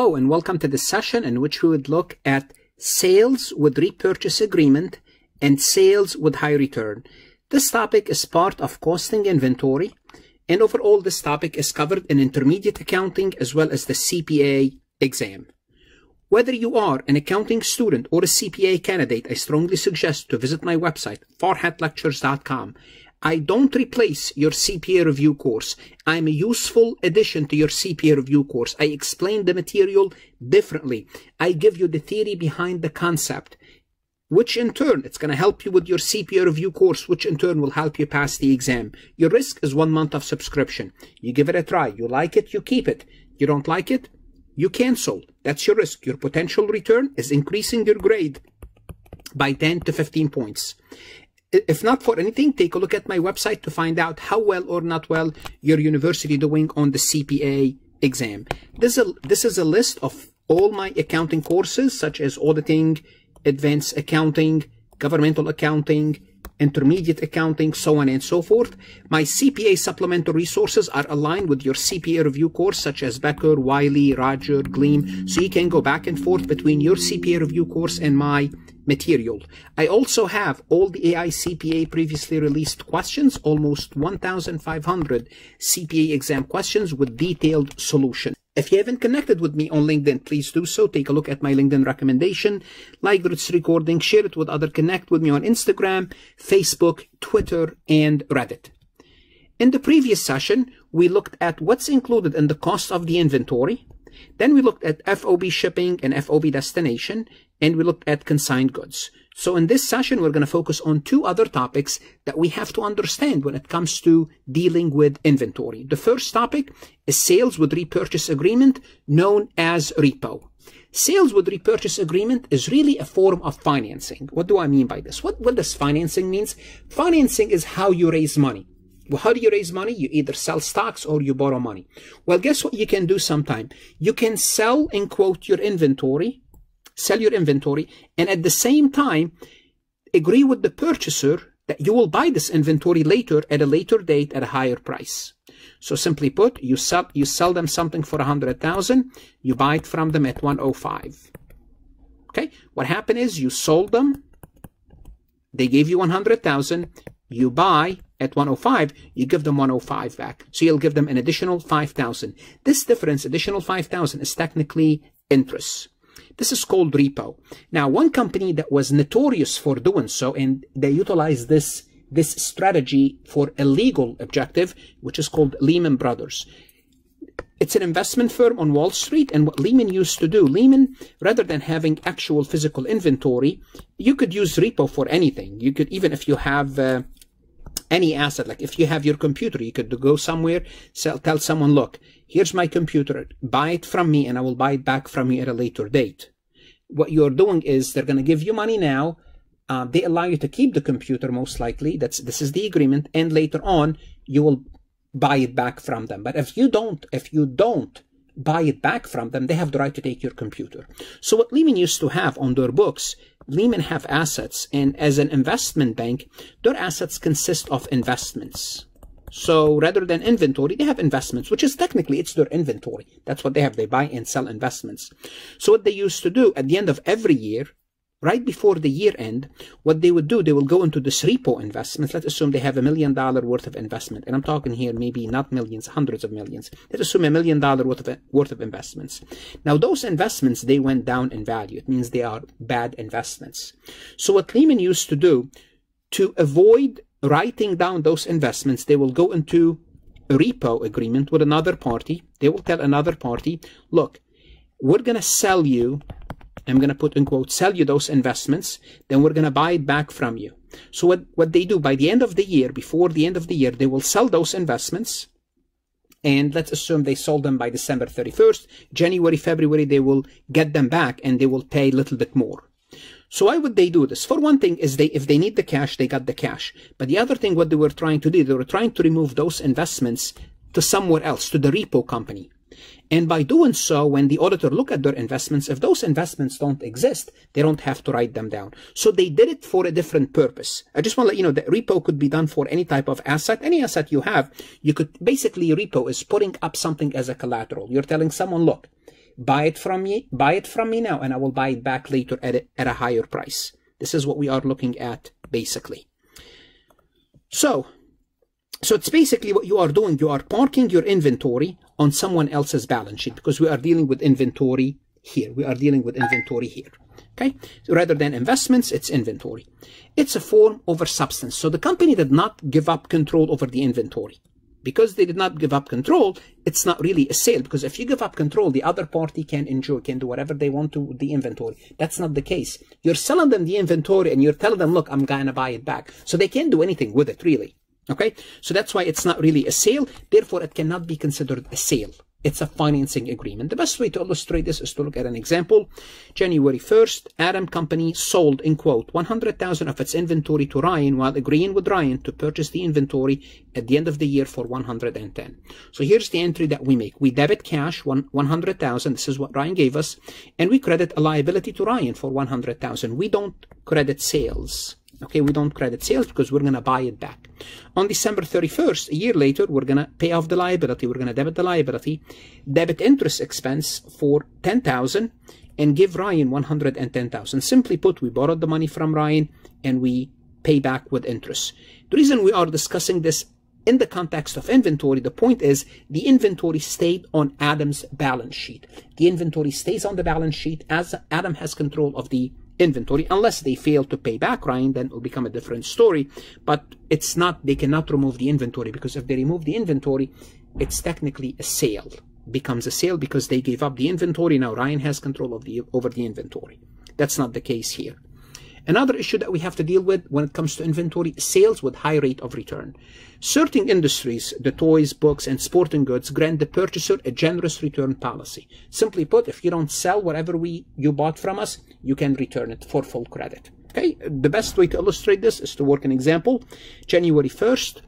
Hello and welcome to this session in which we would look at sales with repurchase agreement and sales with high return. This topic is part of costing inventory, and overall this topic is covered in intermediate accounting as well as the CPA exam. Whether you are an accounting student or a CPA candidate, I strongly suggest to visit my website, farhatlectures.com. I don't replace your CPA review course. I'm a useful addition to your CPA review course. I explain the material differently. I give you the theory behind the concept, which in turn, it's going to help you with your CPA review course, which in turn will help you pass the exam. Your risk is 1 month of subscription. You give it a try. You like it, you keep it. You don't like it, you cancel. That's your risk. Your potential return is increasing your grade by 10 to 15 points. If not for anything, take a look at my website to find out how well or not well your university doing on the CPA exam. This is a list of all my accounting courses, such as auditing, advanced accounting, governmental accounting, intermediate accounting, so on and so forth. My CPA supplemental resources are aligned with your CPA review course, such as Becker, Wiley, Roger, Gleam, so you can go back and forth between your CPA review course and my material. I also have all the AI CPA previously released questions, almost 1,500 CPA exam questions with detailed solution. If you haven't connected with me on LinkedIn, please do so. Take a look at my LinkedIn recommendation, like this recording, share it with others, connect with me on Instagram, Facebook, Twitter, and Reddit. In the previous session, we looked at what's included in the cost of the inventory. Then we looked at FOB shipping and FOB destination, and we looked at consigned goods. So in this session, we're going to focus on two other topics that we have to understand when it comes to dealing with inventory. The first topic is sales with repurchase agreement, known as repo. Sales with repurchase agreement is really a form of financing. What do I mean by this? What does financing mean? Financing is how you raise money. Well, how do you raise money? You either sell stocks or you borrow money. Well, guess what you can do sometime? You can sell, in quote, your inventory, sell your inventory, and at the same time, agree with the purchaser that you will buy this inventory later at a later date at a higher price. So simply put, you sell them something for 100,000, you buy it from them at 105. Okay? What happened is you sold them, they gave you 100,000, you buy at 105, you give them 105 back. So you'll give them an additional 5,000. This difference, additional 5,000, is technically interest. This is called repo. Now, one company that was notorious for doing so, and they utilized this strategy for a legal objective, which is called Lehman Brothers. It's an investment firm on Wall Street, and what Lehman used to do, Lehman, rather than having actual physical inventory, you could use repo for anything. You could, even if you have any asset, like if you have your computer, you could go somewhere, tell someone, look, here's my computer, buy it from me and I will buy it back from you at a later date. What you're doing is they're going to give you money now. They allow you to keep the computer most likely. This is the agreement. And later on, you will buy it back from them. But if you don't buy it back from them, they have the right to take your computer. So what Lehman used to have on their books, Lehman have assets, and as an investment bank, their assets consist of investments. So rather than inventory, they have investments, which is technically, it's their inventory. That's what they have. They buy and sell investments. So what they used to do at the end of every year, right before the year end, what they would do, they will go into this repo investments. Let's assume they have $1 million worth of investment. And I'm talking here maybe not millions, hundreds of millions. Let's assume $1 million worth of investments. Now, those investments, they went down in value. It means they are bad investments. So what Lehman used to do, to avoid writing down those investments, they will go into a repo agreement with another party. They will tell another party, look, we're going to sell you, I'm going to put in quote, sell you those investments, then we're going to buy it back from you. So what they do by the end of the year, before the end of the year, they will sell those investments. And let's assume they sold them by December 31st, January, February, they will get them back and they will pay a little bit more. So why would they do this? For one thing is if they need the cash, they got the cash. But the other thing, what they were trying to do, they were trying to remove those investments to somewhere else, to the repo company. And by doing so, when the auditor look at their investments, if those investments don't exist, they don't have to write them down. So they did it for a different purpose. I just want to let you know that repo could be done for any type of asset. Any asset you have, you could basically, repo is putting up something as a collateral. You're telling someone, look, buy it from me now, and I will buy it back later at a higher price. This is what we are looking at basically. So it's basically what you are doing. You are parking your inventory on someone else's balance sheet, because we are dealing with inventory here. We are dealing with inventory here. Okay, so rather than investments, it's inventory. It's a form over substance. So the company did not give up control over the inventory. Because they did not give up control, it's not really a sale, because if you give up control, the other party can do whatever they want to with the inventory. That's not the case. You're selling them the inventory and you're telling them, look, I'm gonna buy it back. So they can't do anything with it, really. Okay, so that's why it's not really a sale. Therefore, it cannot be considered a sale. It's a financing agreement. The best way to illustrate this is to look at an example. January 1st, Adam Company sold, in quote, 100,000 of its inventory to Ryan while agreeing with Ryan to purchase the inventory at the end of the year for 110. So here's the entry that we make. We debit cash 100,000. This is what Ryan gave us. And we credit a liability to Ryan for 100,000. We don't credit sales. Okay, we don't credit sales because we're going to buy it back. On December 31st, a year later, we're going to pay off the liability. We're going to debit the liability, debit interest expense for 10,000, and give Ryan 110,000. Simply put, we borrowed the money from Ryan and we pay back with interest. The reason we are discussing this in the context of inventory, the point is the inventory stayed on Adam's balance sheet. The inventory stays on the balance sheet as Adam has control of the inventory. Unless they fail to pay back Ryan, then it will become a different story. But it's not, they cannot remove the inventory, because if they remove the inventory, it's technically a sale. Becomes a sale because they gave up the inventory. Now Ryan has control of over the inventory. That's not the case here. Another issue that we have to deal with when it comes to inventory, sales with high rate of return. Certain industries, the toys, books, and sporting goods, grant the purchaser a generous return policy. Simply put, if you don't sell whatever you bought from us, you can return it for full credit. Okay, the best way to illustrate this is to work an example. January 1st,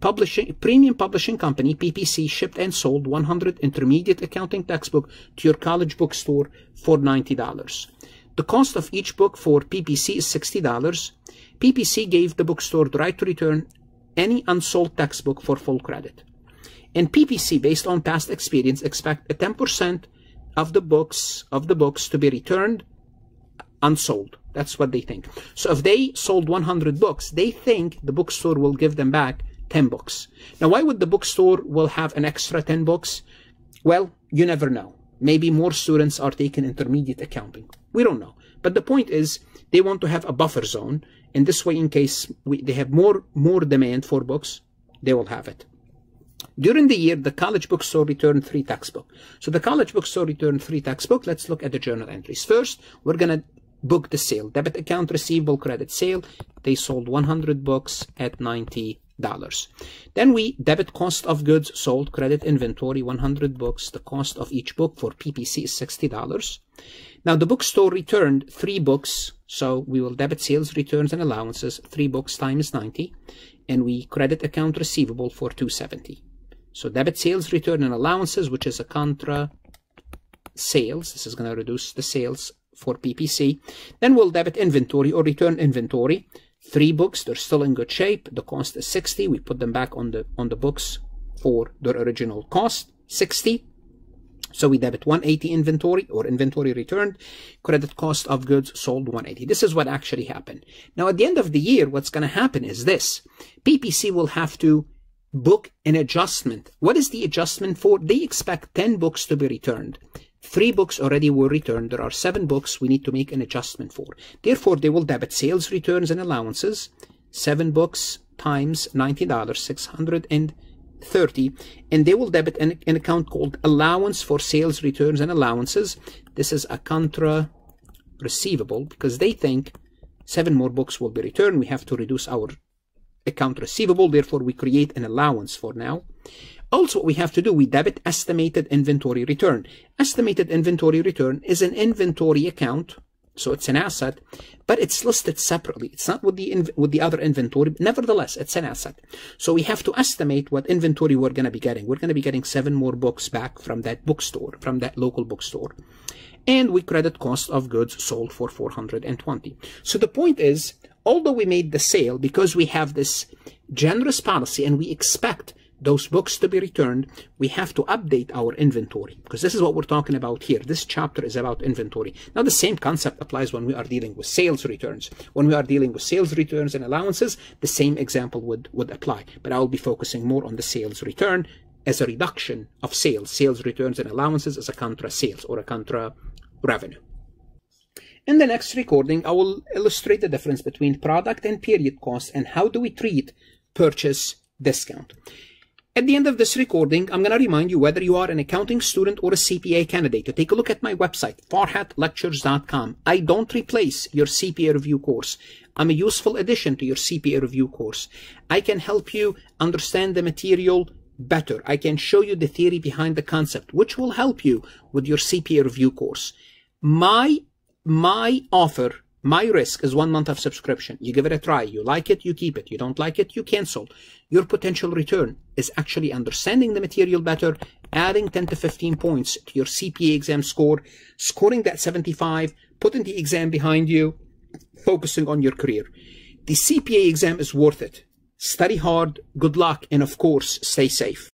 Premium Publishing Company, PPC, shipped and sold 100 intermediate accounting textbook to your college bookstore for $90. The cost of each book for PPC is $60. PPC gave the bookstore the right to return any unsold textbook for full credit. And PPC, based on past experience, expect a 10% of the books to be returned unsold. That's what they think. So if they sold 100 books, they think the bookstore will give them back 10 books. Now, why would the bookstore will have an extra 10 books? Well, you never know. Maybe more students are taking intermediate accounting. We don't know. But the point is, they want to have a buffer zone. And this way, in case they have more demand for books, they will have it. During the year, the college bookstore returned 3 textbooks. So the college bookstore returned 3 textbooks. Let's look at the journal entries. First, we're going to book the sale. Debit account receivable credit sale. They sold 100 books at $90. Then we debit cost of goods sold, credit inventory, 100 books. The cost of each book for PPC is $60. Now the bookstore returned 3 books, so we will debit sales, returns, and allowances. 3 books times 90, and we credit account receivable for $270. So debit sales, return, and allowances, which is a contra sales. This is going to reduce the sales for PPC. Then we'll debit inventory or return inventory. 3 books, they're still in good shape. The cost is $60. We put them back on the books for their original cost, $60. So we debit $180 inventory or inventory returned, credit cost of goods sold $180. This is what actually happened. Now at the end of the year, what's going to happen is this. PPC will have to book an adjustment. What is the adjustment for? They expect 10 books to be returned. 3 books already were returned. There are 7 books we need to make an adjustment for. Therefore, they will debit sales, returns, and allowances. 7 books times $90, $630. And they will debit an account called allowance for sales, returns, and allowances. This is a contra receivable because they think 7 more books will be returned. We have to reduce our account receivable. Therefore, we create an allowance for now. Also, what we have to do, we debit estimated inventory return. Estimated inventory return is an inventory account, so it's an asset, but it's listed separately. It's not with the other inventory. Nevertheless, it's an asset. So we have to estimate what inventory we're going to be getting. We're going to be getting 7 more books back from that bookstore, from that local bookstore. And we credit cost of goods sold for $420. So the point is, although we made the sale, because we have this generous policy and we expect those books to be returned, we have to update our inventory, because this is what we're talking about here. This chapter is about inventory. Now, the same concept applies when we are dealing with sales returns. When we are dealing with sales returns and allowances, the same example would apply. But I will be focusing more on the sales return as a reduction of sales. Sales returns and allowances as a contra sales or a contra revenue. In the next recording, I will illustrate the difference between product and period cost and how do we treat purchase discount. At the end of this recording, I'm going to remind you, whether you are an accounting student or a CPA candidate, to take a look at my website, farhatlectures.com. I don't replace your CPA review course. I'm a useful addition to your CPA review course. I can help you understand the material better. I can show you the theory behind the concept, which will help you with your CPA review course. My offer, my risk is 1 month of subscription. You give it a try. You like it, you keep it. You don't like it, you cancel. Your potential return is actually understanding the material better, adding 10 to 15 points to your CPA exam score, scoring that 75, putting the exam behind you, focusing on your career. The CPA exam is worth it. Study hard, good luck, and of course, stay safe.